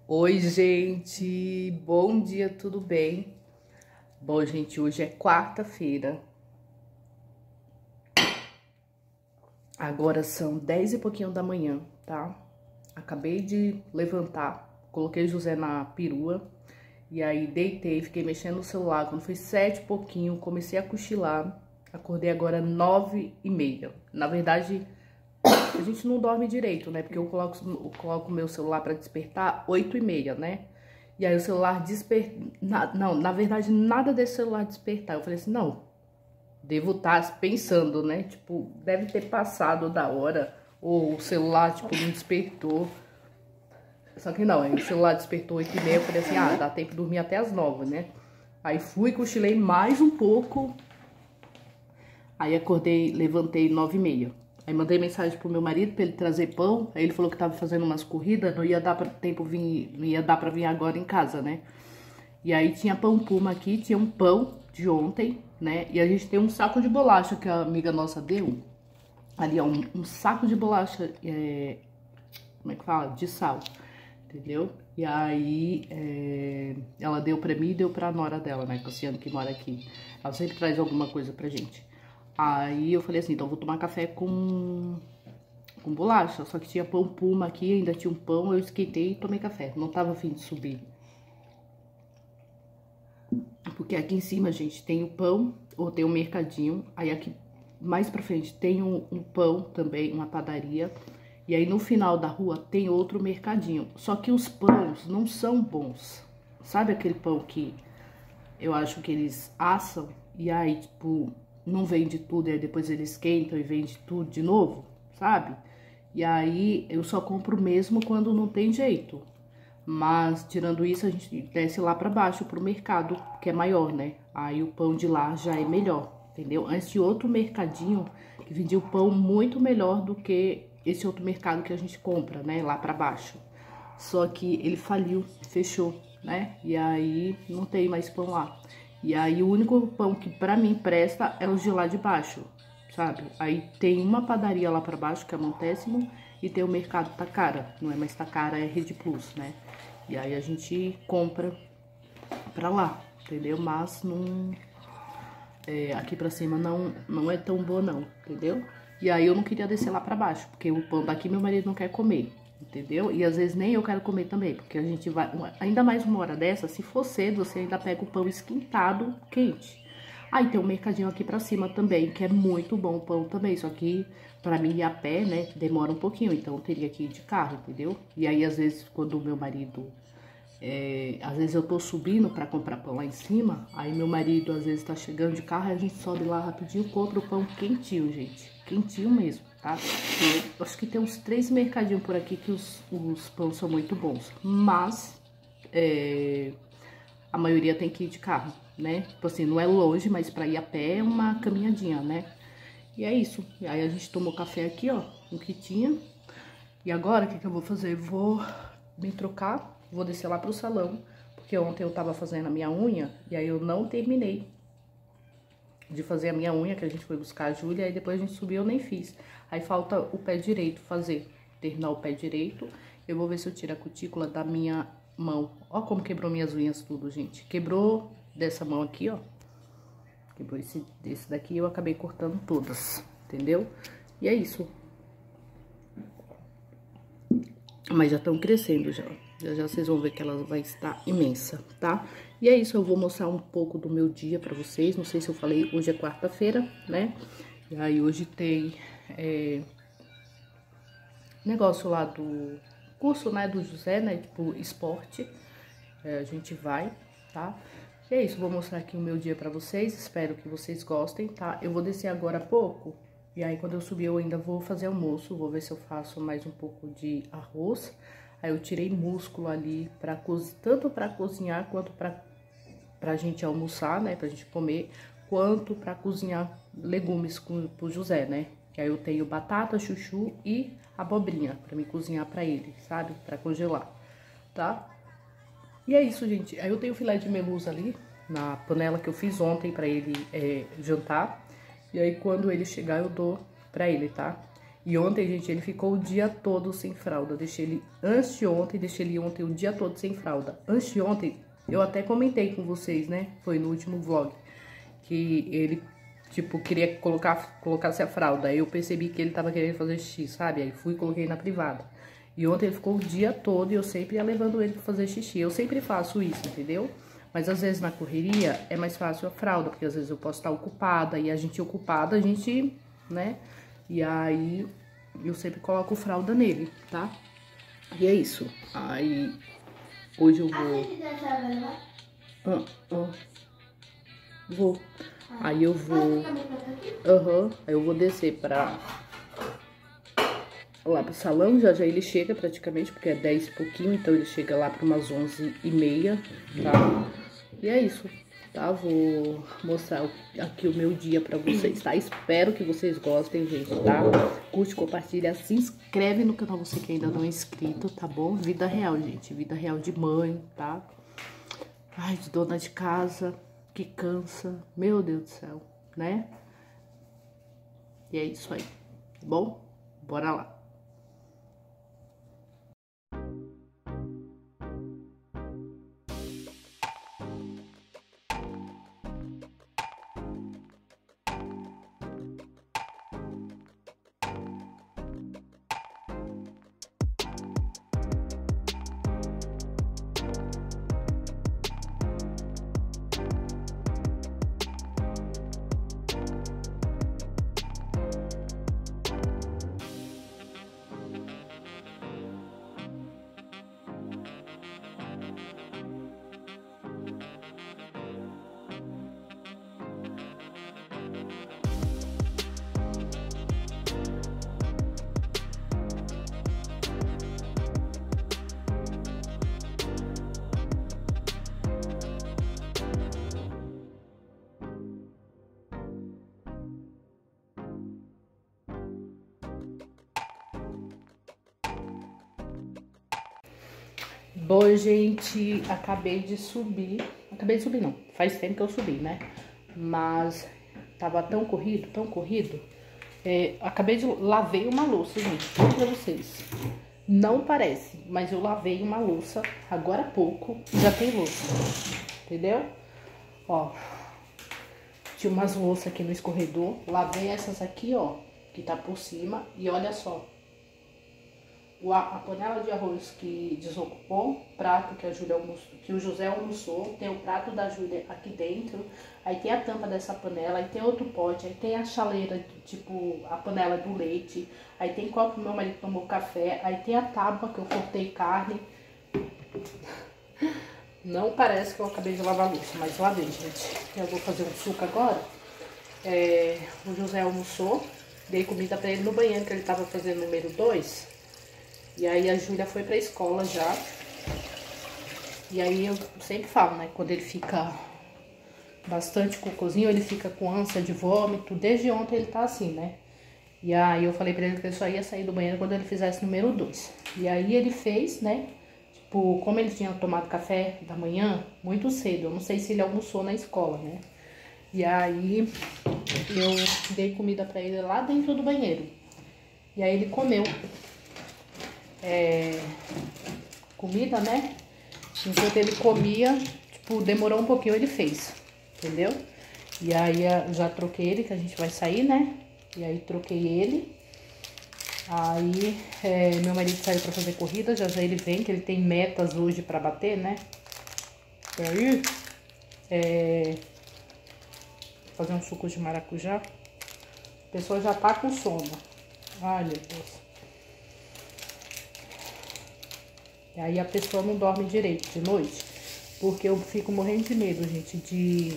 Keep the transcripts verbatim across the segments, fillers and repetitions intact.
Oi, gente, bom dia, tudo bem? Bom, gente, hoje é quarta-feira. Agora são dez e pouquinho da manhã, tá? Acabei de levantar, coloquei o José na perua e aí deitei, fiquei mexendo no celular. Quando foi sete e pouquinho, comecei a cochilar. Acordei agora nove e meia. Na verdade, a gente não dorme direito, né? Porque eu coloco o coloco meu celular pra despertar oito e meia, né? E aí o celular desperta... Não, na verdade, nada desse celular despertar. Eu falei assim, não, devo estar pensando, né? Tipo, deve ter passado da hora. Ou o celular, tipo, não despertou. Só que não, aí o celular despertou oito e meia. Eu falei assim, ah, dá tempo de dormir até as nove, né? Aí fui, cochilei mais um pouco. Aí acordei, levantei nove e meia. Aí mandei mensagem pro meu marido pra ele trazer pão. Aí ele falou que tava fazendo umas corridas, não ia dar pra tempo vir, não ia dar pra vir agora em casa, né? E aí tinha pão puma aqui, tinha um pão de ontem, né? E a gente tem um saco de bolacha que a amiga nossa deu. Ali, ó, um, um saco de bolacha, é, como é que fala? De sal, entendeu? E aí é, ela deu pra mim e deu pra nora dela, né? Cassiano, que mora aqui. Ela sempre traz alguma coisa pra gente. Aí eu falei assim, então eu vou tomar café com, com bolacha. Só que tinha pão puma aqui, ainda tinha um pão, eu esquentei e tomei café. Não tava afim de subir. Porque aqui em cima, gente, tem o pão, ou tem o mercadinho. Aí aqui mais pra frente tem um, um pão também, uma padaria. E aí no final da rua tem outro mercadinho. Só que os pães não são bons. Sabe aquele pão que eu acho que eles assam e aí, tipo, não vende tudo, e aí depois eles esquentam e vende tudo de novo, sabe? E aí eu só compro mesmo quando não tem jeito. Mas, tirando isso, a gente desce lá pra baixo, pro mercado, que é maior, né? Aí o pão de lá já é melhor, entendeu? Antes de outro mercadinho que vendia o pão muito melhor do que esse outro mercado que a gente compra, né? Lá pra baixo. Só que ele faliu, fechou, né? E aí não tem mais pão lá. E aí o único pão que pra mim presta é os de lá de baixo, sabe? Aí tem uma padaria lá pra baixo, que é Montésimo, e tem o mercado Tacara. Não é mais Tacara, é Rede Plus, né? E aí a gente compra pra lá, entendeu? Mas não... É, aqui pra cima não, não é tão boa não, entendeu? E aí eu não queria descer lá pra baixo, porque o pão daqui meu marido não quer comer, entendeu? E às vezes nem eu quero comer também, porque a gente vai... Ainda mais uma hora dessa, se for cedo, você ainda pega o pão esquentado, quente. Aí tem um mercadinho aqui pra cima também, que é muito bom o pão também, só que pra mim ir a pé, né, demora um pouquinho, então eu teria que ir de carro, entendeu? E aí às vezes quando o meu marido... É, às vezes eu tô subindo pra comprar pão lá em cima, aí meu marido às vezes tá chegando de carro, aí a gente sobe lá rapidinho, compra o pão quentinho, gente. Quentinho mesmo, tá? Eu acho que tem uns três mercadinhos por aqui que os, os pães são muito bons, mas é, a maioria tem que ir de carro, né? Tipo assim, não é longe, mas pra ir a pé é uma caminhadinha, né? E é isso. E aí a gente tomou café aqui, ó, no que tinha. E agora, o que que eu vou fazer? Vou me trocar. Vou descer lá pro salão, porque ontem eu tava fazendo a minha unha, e aí eu não terminei de fazer a minha unha, que a gente foi buscar a Júlia, aí depois a gente subiu, eu nem fiz. Aí falta o pé direito fazer, terminar o pé direito. Eu vou ver se eu tiro a cutícula da minha mão. Ó como quebrou minhas unhas tudo, gente. Quebrou dessa mão aqui, ó. Quebrou esse, desse daqui, eu acabei cortando todas, entendeu? E é isso. Mas já estão crescendo já. Já já vocês vão ver que ela vai estar imensa, tá? E é isso, eu vou mostrar um pouco do meu dia pra vocês. Não sei se eu falei, hoje é quarta-feira, né? E aí hoje tem é, negócio lá do curso, né, do José, né? Tipo, esporte. É, a gente vai, tá? E é isso, vou mostrar aqui o meu dia pra vocês. Espero que vocês gostem, tá? Eu vou descer agora há pouco. E aí, quando eu subir, eu ainda vou fazer almoço. Vou ver se eu faço mais um pouco de arroz. Aí, eu tirei músculo ali, pra cozinhar, tanto pra cozinhar, quanto pra, pra gente almoçar, né? Pra gente comer, quanto pra cozinhar legumes com, pro José, né? Que aí, eu tenho batata, chuchu e abobrinha pra me cozinhar pra ele, sabe? Pra congelar, tá? E é isso, gente. Aí, eu tenho filé de merluza ali, na panela que eu fiz ontem pra ele é, jantar. E aí, quando ele chegar, eu dou pra ele, tá? E ontem, gente, ele ficou o dia todo sem fralda. Eu deixei ele antes de ontem, deixei ele ontem o dia todo sem fralda. Antes de ontem, eu até comentei com vocês, né? Foi no último vlog. Que ele, tipo, queria colocar, colocasse a fralda. Aí eu percebi que ele tava querendo fazer xixi, sabe? Aí fui e coloquei na privada. E ontem ele ficou o dia todo e eu sempre ia levando ele pra fazer xixi. Eu sempre faço isso, entendeu? Mas às vezes na correria é mais fácil a fralda, porque às vezes eu posso estar ocupada. E a gente ocupada, a gente, né? E aí eu sempre coloco fralda nele, tá? E é isso. Aí hoje eu vou... Ah, ah. Vou. Aí eu vou... Aham. Uhum. Aí eu vou descer pra... lá pro salão. Já já ele chega praticamente, porque é dez e pouquinho. Então ele chega lá para umas onze e meia, tá? E é isso, tá? Vou mostrar aqui o meu dia pra vocês, tá? Espero que vocês gostem, gente, tá? Curte, compartilha, se inscreve no canal, você que ainda não é inscrito, tá bom? Vida real, gente, vida real de mãe, tá? Ai, de dona de casa, que cansa, meu Deus do céu, né? E é isso aí, tá bom? Bora lá. Bom, gente, acabei de subir. Acabei de subir, não. Faz tempo que eu subi, né? Mas tava tão corrido, tão corrido. É, acabei de... Lavei uma louça, gente. Vou pra vocês. Não parece, mas eu lavei uma louça agora há pouco e já tem louça. Entendeu? Ó. Tinha umas louças aqui no escorredor. Lavei essas aqui, ó. Que tá por cima. E olha só. A panela de arroz que desocupou, prato que a Júlia almoçou, que o José almoçou, tem o prato da Júlia aqui dentro, aí tem a tampa dessa panela, aí tem outro pote, aí tem a chaleira, tipo, a panela do leite, aí tem copo que meu marido tomou café, aí tem a tábua que eu cortei carne. Não parece que eu acabei de lavar a louça, mas lavei, gente. Eu vou fazer um suco agora. É, o José almoçou, dei comida pra ele no banheiro, que ele tava fazendo número dois. E aí a Júlia foi pra escola já. E aí eu sempre falo, né? Quando ele fica bastante cocôzinho, ele fica com ânsia de vômito. Desde ontem ele tá assim, né? E aí eu falei pra ele que ele só ia sair do banheiro quando ele fizesse número dois. E aí ele fez, né? Tipo, como ele tinha tomado café da manhã, muito cedo. Eu não sei se ele almoçou na escola, né? E aí eu dei comida pra ele lá dentro do banheiro. E aí ele comeu. É, comida, né? Enquanto ele comia, tipo, demorou um pouquinho, ele fez, entendeu? E aí já troquei ele, que a gente vai sair, né? E aí troquei ele. Aí é, meu marido saiu pra fazer corrida, já já ele vem, que ele tem metas hoje pra bater, né? E aí, é, fazer um suco de maracujá. A pessoa já tá com sono. Ai, meu Deus. E aí a pessoa não dorme direito de noite, porque eu fico morrendo de medo, gente, de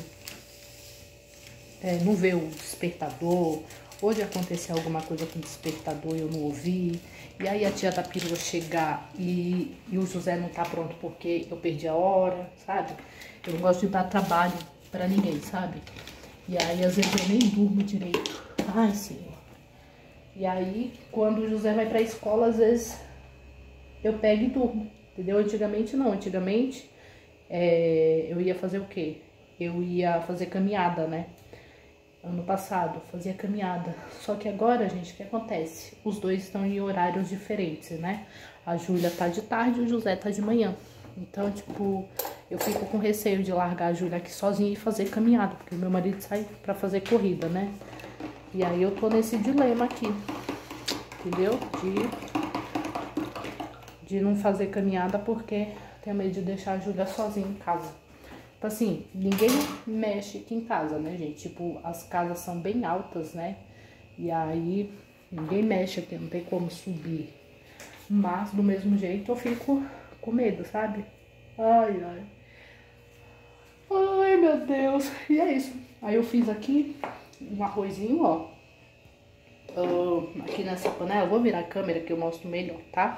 é, não ver o despertador, ou de acontecer alguma coisa com o despertador e eu não ouvi. E aí a tia da perua chegar e, e o José não tá pronto porque eu perdi a hora, sabe? Eu não gosto de dar trabalho pra ninguém, sabe? E aí às vezes eu nem durmo direito. Ai, Senhor. E aí quando o José vai pra escola, às vezes eu pego e durmo, entendeu? Antigamente não, antigamente é, eu ia fazer o quê? Eu ia fazer caminhada, né? ano passado, fazia caminhada. Só que agora, gente, o que acontece? Os dois estão em horários diferentes, né? A Júlia tá de tarde e o José tá de manhã. Então, tipo, eu fico com receio de largar a Júlia aqui sozinha e fazer caminhada, porque meu marido sai pra fazer corrida, né? E aí eu tô nesse dilema aqui, entendeu? De, de não fazer caminhada porque tenho medo de deixar a Júlia sozinha em casa. Tipo assim, ninguém mexe aqui em casa, né, gente? Tipo, as casas são bem altas, né? E aí, ninguém mexe aqui, não tem como subir. Mas, do mesmo jeito, eu fico com medo, sabe? Ai, ai. Ai, meu Deus. E é isso. Aí eu fiz aqui um arrozinho, ó. Uh, aqui nessa panela. Eu vou virar a câmera que eu mostro melhor, tá?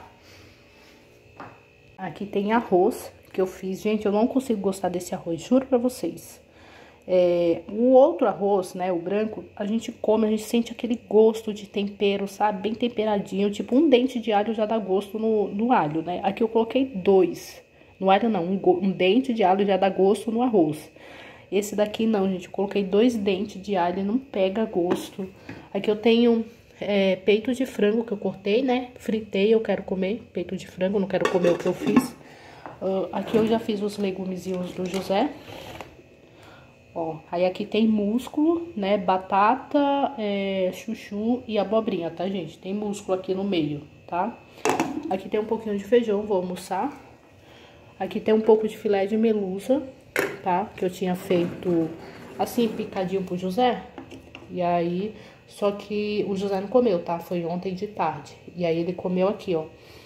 Aqui tem arroz que eu fiz. Gente, eu não consigo gostar desse arroz, juro pra vocês. É, o outro arroz, né, o branco, a gente come, a gente sente aquele gosto de tempero, sabe? Bem temperadinho, tipo um dente de alho já dá gosto no, no alho, né? Aqui eu coloquei dois, no alho não, um, um dente de alho já dá gosto no arroz. Esse daqui não, gente, eu coloquei dois dentes de alho e não pega gosto. Aqui eu tenho é, peito de frango que eu cortei, né? Fritei, eu quero comer peito de frango, não quero comer o que eu fiz. Uh, aqui eu já fiz os legumezinhos do José. Ó, aí aqui tem músculo, né? Batata, é, chuchu e abobrinha, tá, gente? Tem músculo aqui no meio, tá? Aqui tem um pouquinho de feijão, vou almoçar. Aqui tem um pouco de filé de merluza, tá? Que eu tinha feito assim, picadinho pro José. E aí, só que o José não comeu, tá? Foi ontem de tarde. E aí ele comeu aqui, ó.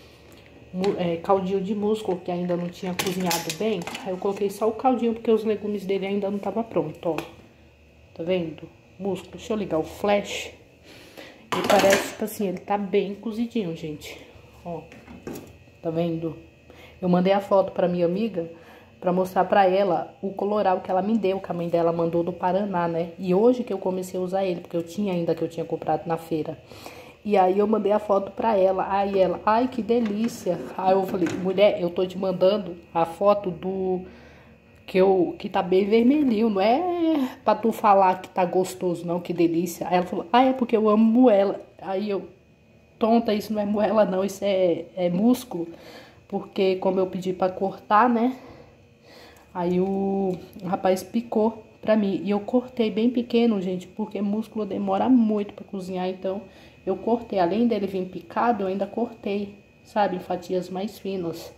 É, caldinho de músculo, que ainda não tinha cozinhado bem. Aí eu coloquei só o caldinho, porque os legumes dele ainda não estavam prontos, ó. Tá vendo? Músculo. Deixa eu ligar o flash. E parece, tipo assim, ele tá bem cozidinho, gente. Ó. Tá vendo? Eu mandei a foto pra minha amiga, pra mostrar pra ela o colorau que ela me deu, que a mãe dela mandou do Paraná, né? E hoje que eu comecei a usar ele, porque eu tinha ainda, que eu tinha comprado na feira. E aí eu mandei a foto pra ela, aí ela, ai que delícia. Aí eu falei, mulher, eu tô te mandando a foto do, que eu, que tá bem vermelhinho, não é pra tu falar que tá gostoso não, que delícia. Aí ela falou, ah, é porque eu amo moela. Aí eu, tonta, isso não é moela não, isso é, é músculo. Porque como eu pedi pra cortar, né, aí o, o rapaz picou pra mim. E eu cortei bem pequeno, gente, porque músculo demora muito pra cozinhar, então eu cortei, além dele vir picado, eu ainda cortei, sabe, em fatias mais finas.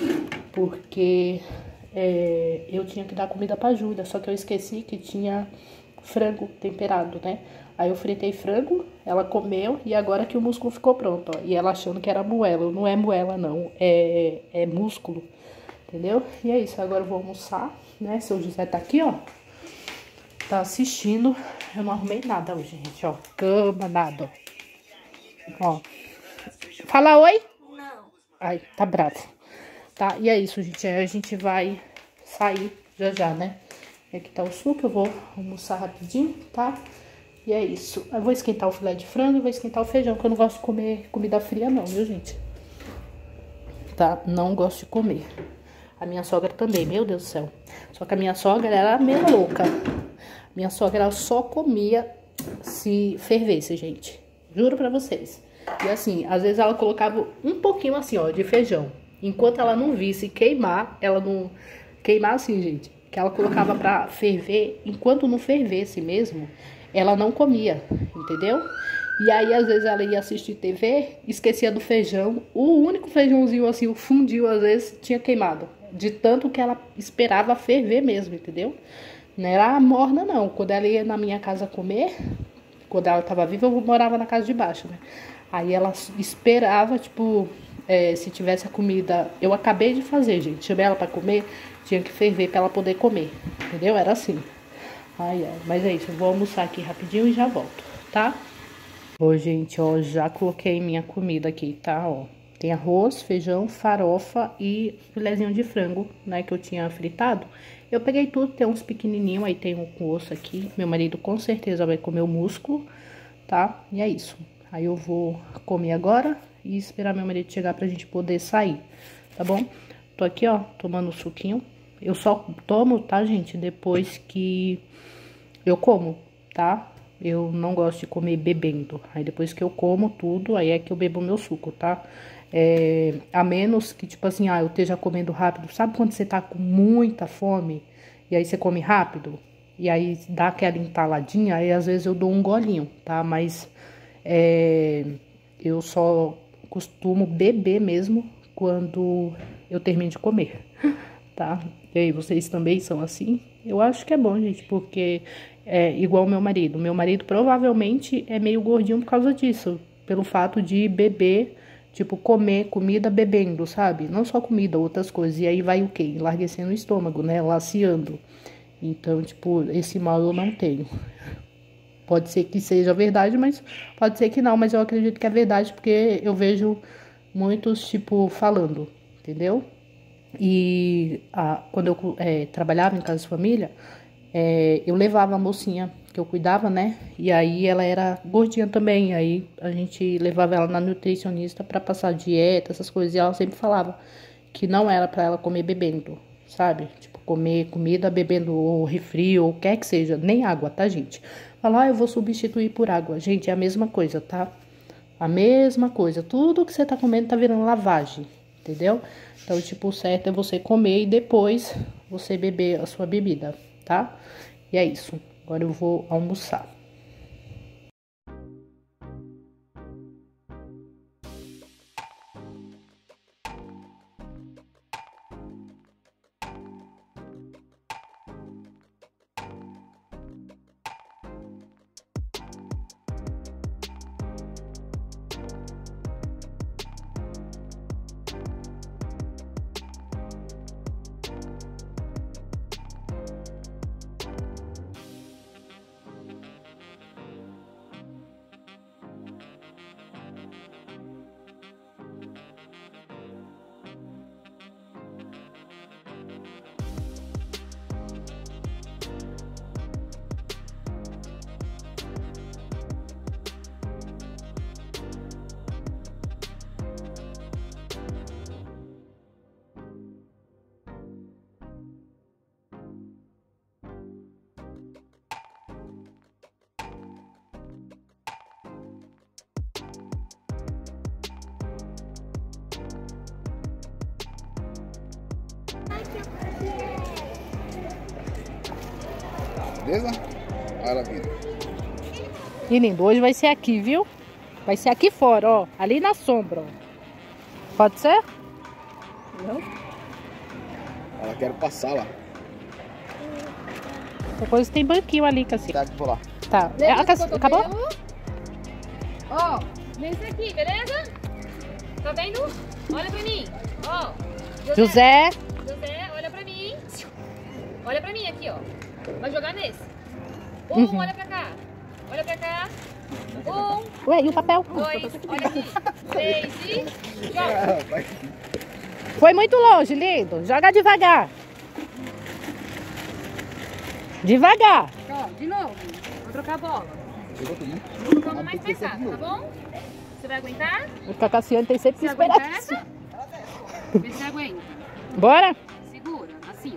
Porque é, eu tinha que dar comida pra Júlia, só que eu esqueci que tinha frango temperado, né? Aí eu fritei frango, ela comeu e agora que o músculo ficou pronto, ó. E ela achando que era moela, não é moela não, é, é músculo, entendeu? E é isso, agora eu vou almoçar, né? Seu José tá aqui, ó. Tá assistindo, eu não arrumei nada hoje, gente, ó. Cama, nada, ó. Ó, fala oi? Não. Ai, tá bravo. Tá, e é isso, gente. Aí a gente vai sair já já, né? Aqui tá o suco, eu vou almoçar rapidinho, tá? E é isso. Eu vou esquentar o filé de frango e vou esquentar o feijão, que eu não gosto de comer comida fria não, viu, gente? Tá? Não gosto de comer. A minha sogra também, meu Deus do céu. Só que a minha sogra era meio louca. Minha sogra ela só comia se fervesse, gente. Juro pra vocês. E assim, às vezes ela colocava um pouquinho assim, ó, de feijão. Enquanto ela não visse queimar, ela não... Queimar assim, gente. Que ela colocava pra ferver. Enquanto não fervesse mesmo, ela não comia, entendeu? E aí, às vezes, ela ia assistir T V, esquecia do feijão. O único feijãozinho, assim, o fundinho, às vezes, tinha queimado. De tanto que ela esperava ferver mesmo, entendeu? Não era morna, não. Quando ela ia na minha casa comer... Quando ela tava viva, eu morava na casa de baixo, né? Aí ela esperava, tipo, é, se tivesse a comida... Eu acabei de fazer, gente. Chamei ela pra comer, tinha que ferver pra ela poder comer. Entendeu? Era assim. Ai, ai. Mas é isso, eu vou almoçar aqui rapidinho e já volto, tá? Ô, gente, ó, já coloquei minha comida aqui, tá? Ó, tem arroz, feijão, farofa e filezinho de frango, né? Que eu tinha fritado. Eu peguei tudo, tem uns pequenininhos, aí tem um com osso aqui. Meu marido com certeza vai comer o músculo, tá? E é isso. Aí eu vou comer agora e esperar meu marido chegar pra gente poder sair, tá bom? Tô aqui, ó, tomando suquinho. Eu só tomo, tá, gente, depois que eu como, tá? Eu não gosto de comer bebendo. Aí depois que eu como tudo, aí é que eu bebo meu suco, tá? É, a menos que, tipo assim, ah, eu esteja comendo rápido. Sabe quando você tá com muita fome? E aí você come rápido? E aí dá aquela entaladinha, aí às vezes eu dou um golinho, tá? Mas é, eu só costumo beber mesmo quando eu termino de comer, tá? E aí, vocês também são assim? Eu acho que é bom, gente, porque é igual o meu marido. Meu marido provavelmente é meio gordinho por causa disso, pelo fato de beber, tipo, comer comida bebendo, sabe? Não só comida, outras coisas. E aí vai o quê? Enlarguecendo o estômago, né? Laceando. Então, tipo, esse mal eu não tenho. Pode ser que seja verdade, mas pode ser que não. Mas eu acredito que é verdade, porque eu vejo muitos, tipo, falando, entendeu? E a, quando eu é, trabalhava em casa de família, é, eu levava a mocinha que eu cuidava, né? E aí ela era gordinha também. Aí a gente levava ela na nutricionista pra passar dieta, essas coisas. E ela sempre falava que não era pra ela comer bebendo, sabe? Tipo, comer comida bebendo ou refri ou o que quer que seja. Nem água, tá, gente? Falar, ah, eu vou substituir por água. Gente, é a mesma coisa, tá? A mesma coisa. Tudo que você tá comendo tá virando lavagem, entendeu? Então, tipo, o certo é você comer e depois você beber a sua bebida, tá? E é isso. Agora eu vou almoçar. Beleza? Maravilha. E lindo, hoje vai ser aqui, viu? Vai ser aqui fora, ó. Ali na sombra, ó. Pode ser? Não? Ela quer passar lá. Depois tem banquinho ali, Cassi. Tá, vou lá. Tá. É, a Cassi... Acabou? Ó, nesse aqui, beleza? Tá vendo? Olha pra mim. Ó. José. José, olha pra mim. Olha pra mim aqui, ó. Vai jogar nesse. Um, Uhum. olha pra cá. Olha pra cá. Um, Ué, e o papel? dois, olha aqui. Três e joga. Foi muito longe, lindo. Joga devagar. Devagar. Ó, de novo. Vou trocar a bola. Chegou tudo. Vou trocar uma mais pesada, tá bom? Você vai aguentar? O Cassiane tem sempre que Você esperar. aguenta essa? Vê se você aguenta. Bora? Segura, assim,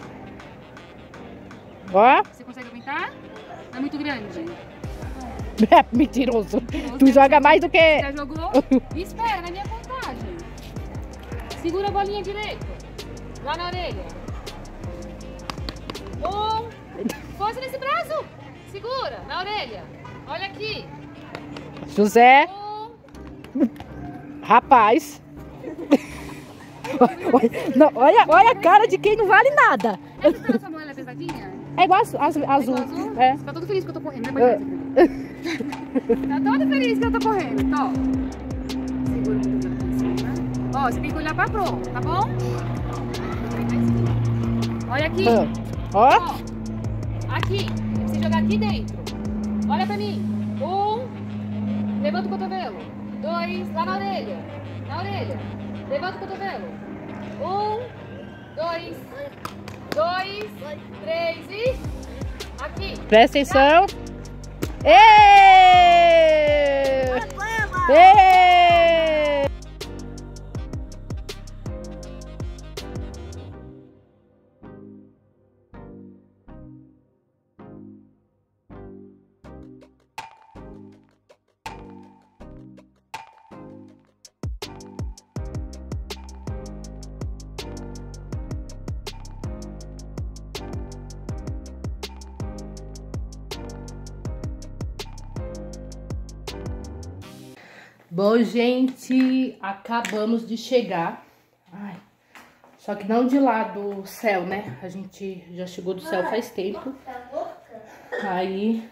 ó. Ó. Você consegue aguentar? Não é muito grande. É, mentiroso. Tu joga mais do que... Já jogou? Espera, na minha contagem. Segura a bolinha direito. Lá na orelha. Um. Força nesse braço. Segura, na orelha. Olha aqui. José. Um. Rapaz. Não, olha, olha a cara de quem não vale nada. É que essa mão ela é pesadinha? É igual azul. azul, É igual azul? É. Você tá todo feliz que eu tô correndo, né? Tá todo feliz que eu tô correndo, tó. Segura o cotovelo aqui em cima. Ó, você tem que olhar pra pro, tá bom? Olha aqui. Ó. Ó. Aqui. Você precisa jogar aqui dentro. Olha pra mim. Um. Levanta o cotovelo. Dois. Lá na orelha. Na orelha. Levanta o cotovelo. Um. Dois. Dois. Três e... Aqui. Presta atenção. Êêêê! Êêêê! Bom, gente, acabamos de chegar. Ai, só que não de lá do céu, né? A gente já chegou do céu faz tempo. Aí...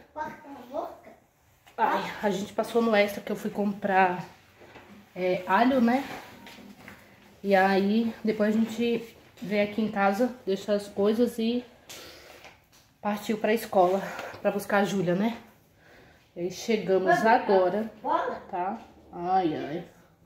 Ai, a gente passou no Extra que eu fui comprar é, alho, né? E aí, depois a gente veio aqui em casa, deixou as coisas e partiu pra escola pra buscar a Júlia, né? E aí chegamos agora, tá? Ai, ai.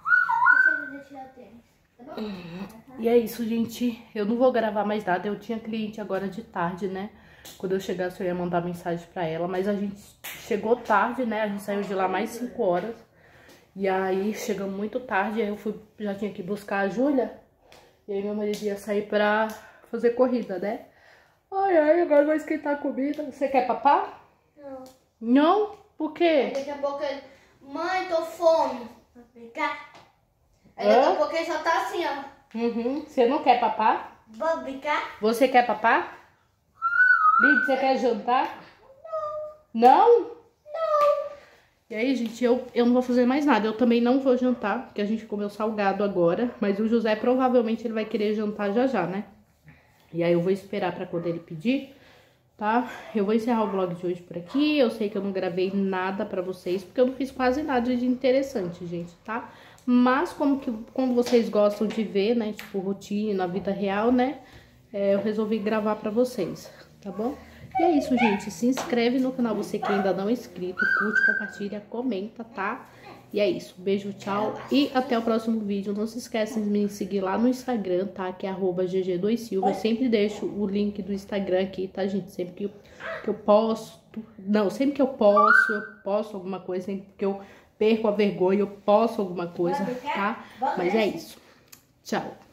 E é isso, gente. Eu não vou gravar mais nada. Eu tinha cliente agora de tarde, né? Quando eu chegasse eu ia mandar mensagem pra ela. Mas a gente chegou tarde, né? A gente saiu de lá mais cinco horas. E aí chegamos muito tarde. Aí eu fui, já tinha que buscar a Júlia. E aí meu marido ia sair pra fazer corrida, né? Ai, ai, agora vai esquentar a comida. Você quer papá? Não. Não? Por quê? Aí daqui a pouco ele... Mãe, tô fome. Vou brincar. Aí Hã? daqui a pouco ele só tá assim, ó. Uhum. Você não quer papá? Vou brincar? Você quer papá? Lid, você quer jantar? Não. Não? Não. E aí, gente, eu, eu não vou fazer mais nada. Eu também não vou jantar, porque a gente comeu salgado agora. Mas o José provavelmente ele vai querer jantar já já, né? E aí eu vou esperar pra quando ele pedir, tá? Eu vou encerrar o vlog de hoje por aqui. Eu sei que eu não gravei nada pra vocês, porque eu não fiz quase nada de interessante, gente, tá? Mas como, que, como vocês gostam de ver, né? Tipo, rotina, vida real, né? É, eu resolvi gravar pra vocês, tá bom? E é isso, gente. Se inscreve no canal, você que ainda não é inscrito. Curte, compartilha, comenta, tá? E é isso. Beijo, tchau. E até o próximo vídeo. Não se esqueça de me seguir lá no Instagram, tá? Que é arroba G G dois Silva. Eu sempre deixo o link do Instagram aqui, tá, gente? Sempre que eu, que eu posto... Não, sempre que eu posso, eu posto alguma coisa. Sempre que eu perco a vergonha, eu posto alguma coisa, tá? Mas é isso. Tchau.